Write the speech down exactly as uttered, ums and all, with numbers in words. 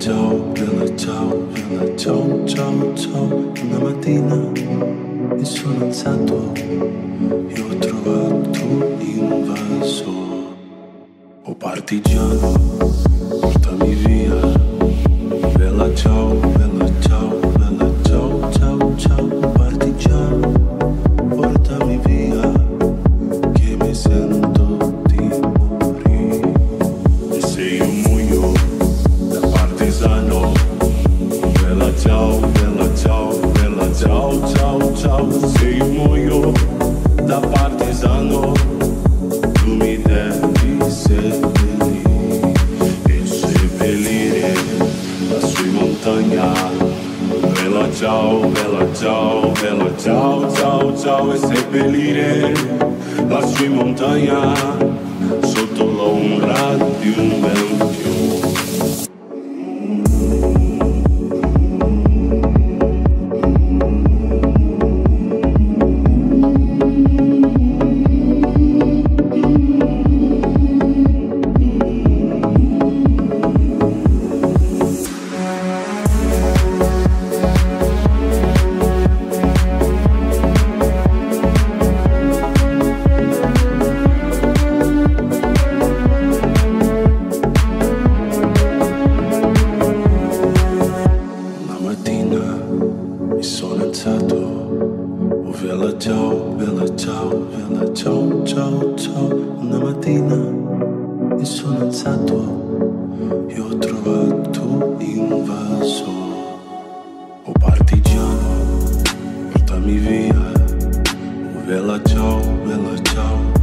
ciao, bella ciao, bella ciao, ciao, ciao. Una mattina mi sono alzato e ho trovato in vaso. Oh partigiano, portami via. Bella ciao, bella ciao, bella ciao, ciao, ciao. Oh partigiano, portami via, che mi sento di morire. E se io muoio da partigiano, bella ciao, bella ciao, bella ciao, ciao, ciao. Se io muoio da partigiano, tu mi devi seppellire e seppellire lassù in montagna. Bella ciao, bella ciao, bella ciao, ciao, ciao. E seppellire lassù in montagna sotto l'ombra di un bel fiume. Mi sono alzato, oh bella ciao, bella ciao, bella ciao, ciao, ciao. Una mattina mi sono alzato e ho trovato in vaso. Oh partigiano, portami via. Oh bella ciao, bella ciao,